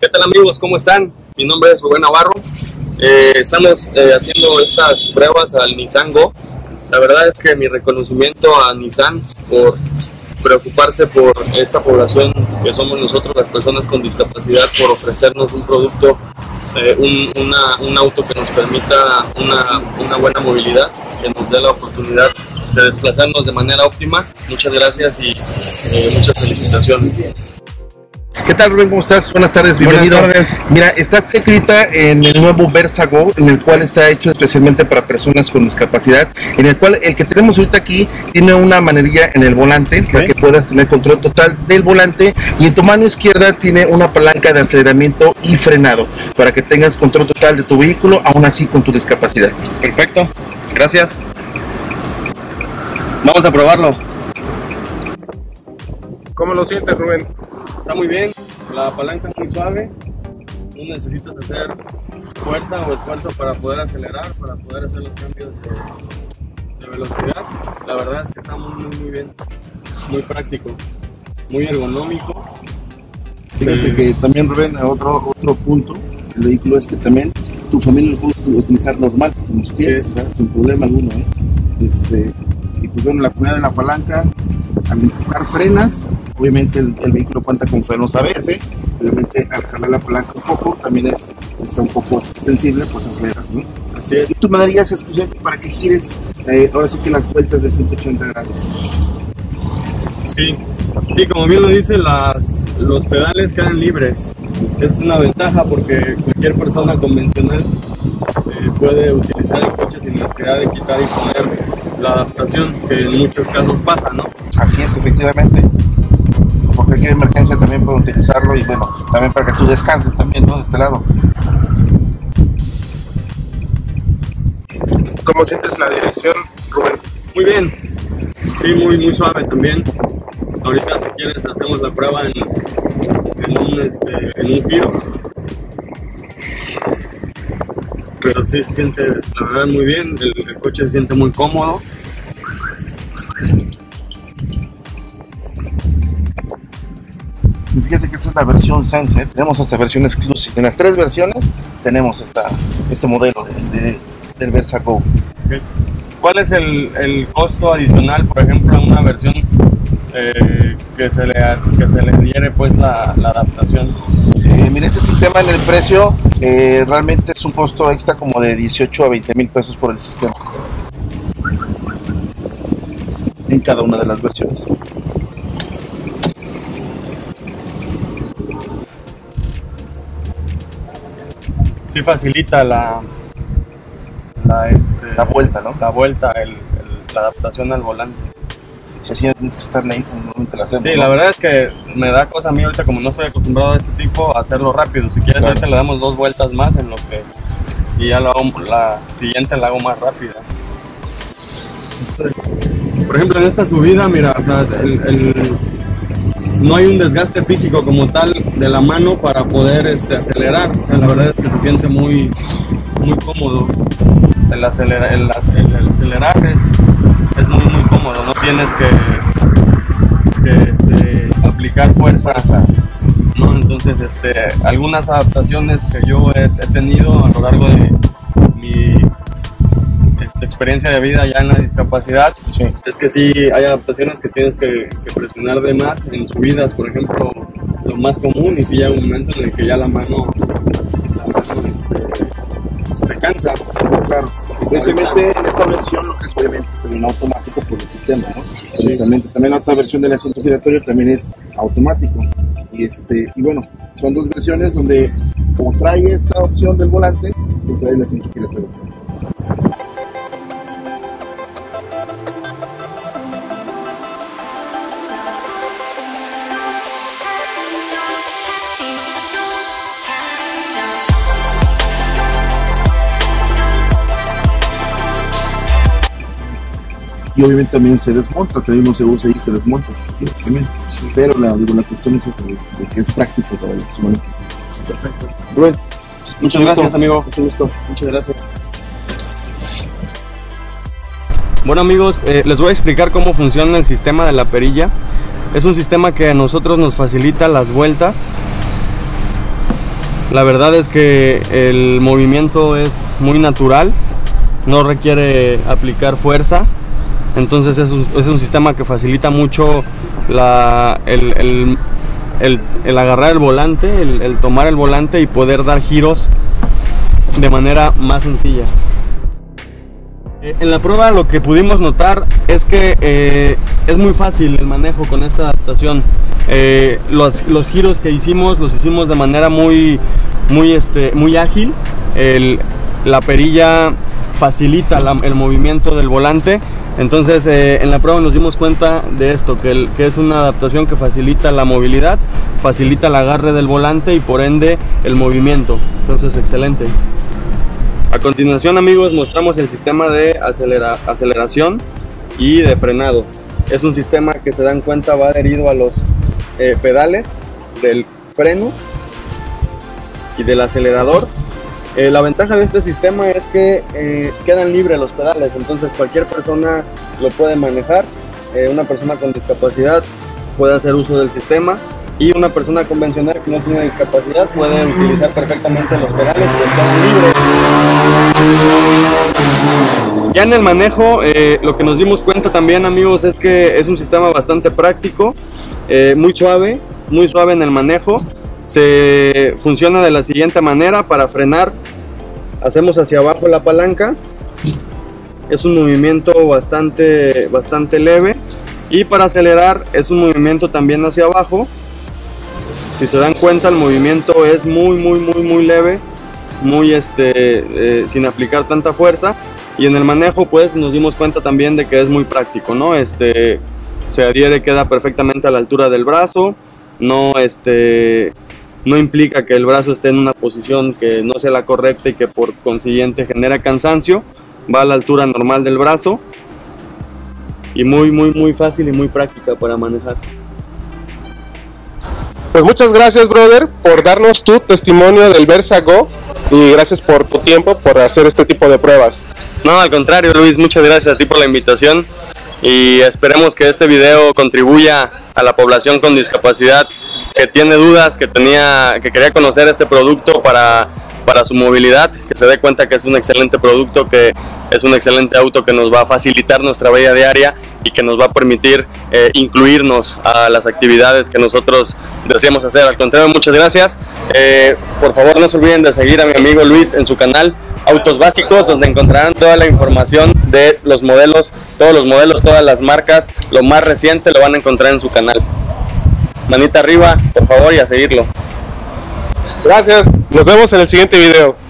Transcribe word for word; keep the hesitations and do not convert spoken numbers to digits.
¿Qué tal amigos? ¿Cómo están? Mi nombre es Rubén Navarro. Eh, estamos eh, haciendo estas pruebas al Nissan Go. La verdad es que mi reconocimiento a Nissan por preocuparse por esta población que somos nosotros, las personas con discapacidad, por ofrecernos un producto, eh, un, una, un auto que nos permita una, una buena movilidad, que nos dé la oportunidad de desplazarnos de manera óptima. Muchas gracias y eh, muchas felicitaciones. ¿Qué tal, Rubén? ¿Cómo estás? Buenas tardes, bienvenido. Buenas tardes. Mira, estás escrita en el nuevo Versa Go, en el cual está hecho especialmente para personas con discapacidad, en el cual el que tenemos ahorita aquí tiene una manejilla en el volante, okay, para que puedas tener control total del volante, y en tu mano izquierda tiene una palanca de aceleramiento y frenado, para que tengas control total de tu vehículo, aún así con tu discapacidad. Perfecto, gracias. Vamos a probarlo. ¿Cómo lo sientes, Rubén? Está muy bien, la palanca es muy suave, no necesitas hacer fuerza o esfuerzo para poder acelerar, para poder hacer los cambios de, de velocidad. La verdad es que está muy, muy, muy bien, muy práctico, muy ergonómico. Fíjate sí, que también, Rubén, otro, otro punto del vehículo es que también tu familia lo puedes utilizar normal, como si quieres, sí, sin problema alguno, ¿eh? Este, y pues bueno, la cuidad de la palanca, al empujar frenas, obviamente el, el vehículo cuenta con frenos A B S, obviamente al jalar la palanca un poco, también es, está un poco sensible, pues acelera, ¿no? Así es. Y tú me darías exclusivamente para que gires, eh, ahora sí que las vueltas de ciento ochenta grados. Sí, sí, como bien lo dice, las, los pedales quedan libres. Es una ventaja porque cualquier persona convencional eh, puede utilizar el coche sin necesidad de quitar y poner la adaptación, que en muchos casos pasa, ¿no? Así es, efectivamente. Por cualquier emergencia también puedo utilizarlo, y bueno, también para que tú descanses también, ¿no? De este lado. ¿Cómo sientes la dirección, Rubén? Muy bien, sí, muy, muy suave también. Ahorita si quieres hacemos la prueba en, en, un, este, en un giro. Pero sí se siente, la verdad, muy bien, el, el coche se siente muy cómodo. Fíjate que esta es la versión Sense, tenemos esta versión exclusiva. En las tres versiones tenemos esta, este modelo de, de, del Versa Go. Okay. ¿Cuál es el, el costo adicional, por ejemplo, en una versión eh, que, se le, que se le diere pues la, la adaptación? Eh, mira, este sistema en el precio eh, realmente es un costo extra como de dieciocho a veinte mil pesos por el sistema, en cada una de las versiones. Sí facilita la la, este, la vuelta, ¿no? La vuelta, el, el, la adaptación al volante. Si así no tienes que estarle ahí como normalmente la hacemos. Sí, ¿no? La verdad es que me da cosa a mí ahorita, como no estoy acostumbrado a este tipo, a hacerlo rápido. Si quieres, claro, ahorita le damos dos vueltas más en lo que, y ya lo hago, la siguiente la hago más rápida. Por ejemplo, en esta subida, mira, o sea, el, el, no hay un desgaste físico como tal de la mano para poder este, acelerar. O sea, la verdad es que se siente muy, muy cómodo. El, acelera, el, el, el acelerar es, es muy muy cómodo, no tienes que, que este, aplicar fuerza, ¿no? Entonces este, algunas adaptaciones que yo he, he tenido a lo largo de mi este, experiencia de vida ya en la discapacidad, sí, es que sí hay adaptaciones que tienes que, que presionar de más en subidas, por ejemplo, lo más común, y sí llega un momento en el que ya la mano, la mano este, se cansa. Claro. Precisamente en esta versión lo que es obviamente es un automático por el sistema, ¿no? Sí. Precisamente también la otra versión del asiento giratorio también es automático, y este y bueno, son dos versiones donde como trae esta opción del volante, pues trae el asiento giratorio. Y obviamente también se desmonta, también no se usa y se desmonta también. Sí. Pero la, digo, la cuestión es de, de que es práctico para ellos. Bueno. Perfecto. Rubén, muchas gracias, amigo. Mucho gusto. Muchas gracias. Bueno, amigos, eh, les voy a explicar cómo funciona el sistema de la perilla. Es un sistema que a nosotros nos facilita las vueltas La verdad es que el movimiento es muy natural, no requiere aplicar fuerza, entonces es un, es un sistema que facilita mucho la, el, el, el, el agarrar el volante, el, el tomar el volante y poder dar giros de manera más sencilla. En la prueba lo que pudimos notar es que eh, es muy fácil el manejo con esta adaptación. Eh, los, los giros que hicimos los hicimos de manera muy, muy, este, muy ágil. El, la perilla facilita la, el movimiento del volante. Entonces eh, en la prueba nos dimos cuenta de esto, que, el, que es una adaptación que facilita la movilidad, facilita el agarre del volante y por ende el movimiento. Entonces excelente. A continuación, amigos, mostramos el sistema de acelera, aceleración y de frenado. Es un sistema que, se dan cuenta, va adherido a los eh, pedales del freno y del acelerador. Eh, la ventaja de este sistema es que eh, quedan libres los pedales, entonces cualquier persona lo puede manejar. Eh, una persona con discapacidad puede hacer uso del sistema y una persona convencional que no tiene discapacidad puede utilizar perfectamente los pedales, pues quedan libres. Ya en el manejo, eh, lo que nos dimos cuenta también, amigos, es que es un sistema bastante práctico, eh, muy suave, muy suave en el manejo. Se funciona de la siguiente manera: para frenar hacemos hacia abajo la palanca, es un movimiento bastante, bastante leve, y para acelerar es un movimiento también hacia abajo. Si se dan cuenta, el movimiento es muy muy muy muy leve, muy este eh, sin aplicar tanta fuerza, y en el manejo pues nos dimos cuenta también de que es muy práctico, ¿no? Este se adhiere, queda perfectamente a la altura del brazo, no este no implica que el brazo esté en una posición que no sea la correcta y que por consiguiente genera cansancio, va a la altura normal del brazo y muy muy muy fácil y muy práctica para manejar. Pues muchas gracias, brother, por darnos tu testimonio del Versa Go, y gracias por tu tiempo, por hacer este tipo de pruebas. No, al contrario, Luis, muchas gracias a ti por la invitación, y esperemos que este video contribuya a la población con discapacidad que tiene dudas, que tenía, que quería conocer este producto para, para su movilidad, que se dé cuenta que es un excelente producto, que es un excelente auto que nos va a facilitar nuestra vida diaria y que nos va a permitir eh, incluirnos a las actividades que nosotros deseamos hacer. Al contrario, muchas gracias. Eh, por favor, no se olviden de seguir a mi amigo Luis en su canal Autos Básicos, donde encontrarán toda la información de los modelos, todos los modelos, todas las marcas, lo más reciente lo van a encontrar en su canal. Manita arriba, por favor, y a seguirlo. Gracias, nos vemos en el siguiente video.